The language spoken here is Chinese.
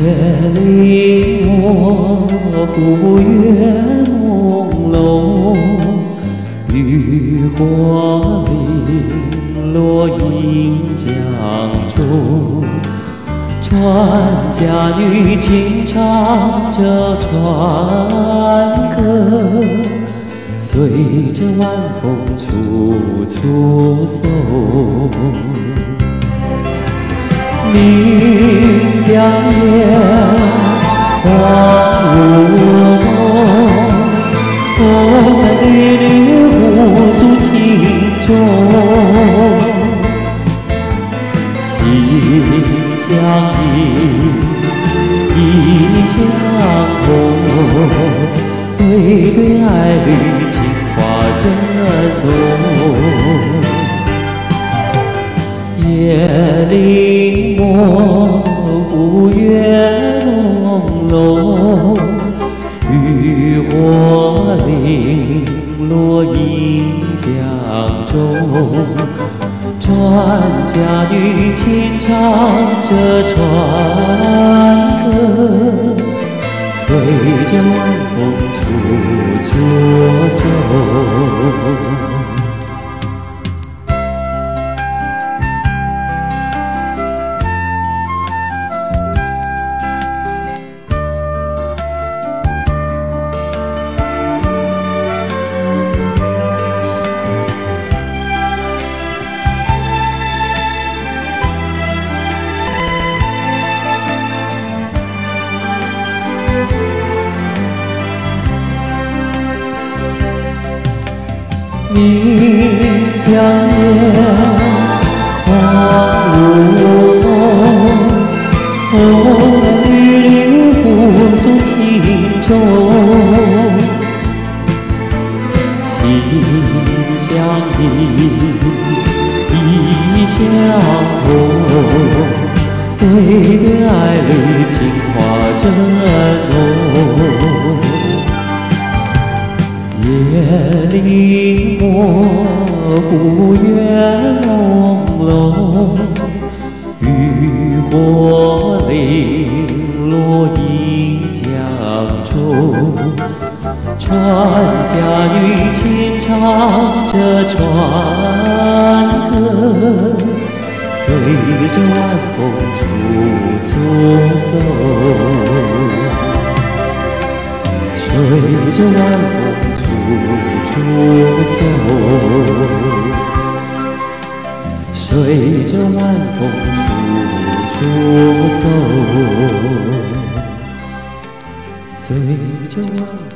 里模糊月朦胧，渔火零落映江中。船家女轻唱着船歌，随着晚风处处送。岷江夜，黄如梦，红男绿女互诉情衷。心相印，意相通，对对爱侣情话真浓。夜里模糊月朦胧，渔火零落映江中。船家女轻唱着船歌，随着晚风处处送。岷江夜，黄如梦，红男绿女互诉情衷。心相印，意相通，对对爱侣情话真浓。夜里模糊月朦胧，渔火零落映江中。船家女轻唱着船歌，随着晚风处处送。随着晚风处处送，随着晚风处处送，随着晚。